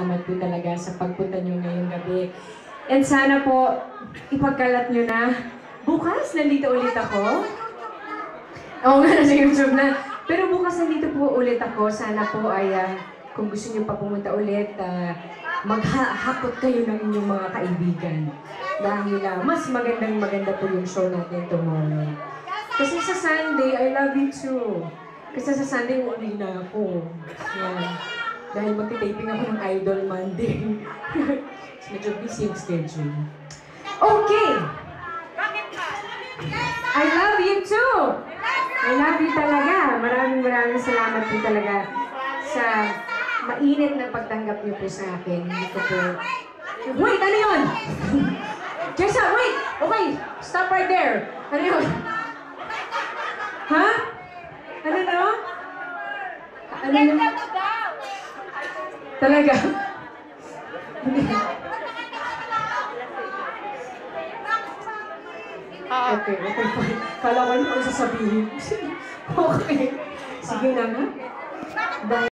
salamat po talaga sa pagpunta nyo ngayong gabi. And sana po, ipagkalat nyo na. Bukas, nandito ulit ako. Oo nga, nasa YouTube na. Pero bukas nandito po ulit ako. Sana po ay, kung gusto nyo pa pumunta ulit, maghahakot kayo ng inyong mga kaibigan. Dahil mas maganda po yung show natin tomorrow. Kasi sa Sunday, I love you too. Kasi sa Sunday, uuwi na ako. Yan. Dahil magtitaping ako ng Idol Monday. Medyo busy yung schedule. Okay! I love you too! I love you talaga. Maraming salamat po talaga sa mainit na pagtanggap niyo po sa akin. Hindi ko po... Wait! Ano yun? Jessa, wait! Okay, stop right there. Ano yun? Ha? Ano no? Ano yun? Talaga? Okay, fine. Kala ko ano sasabihin. Okay. Sige na nga.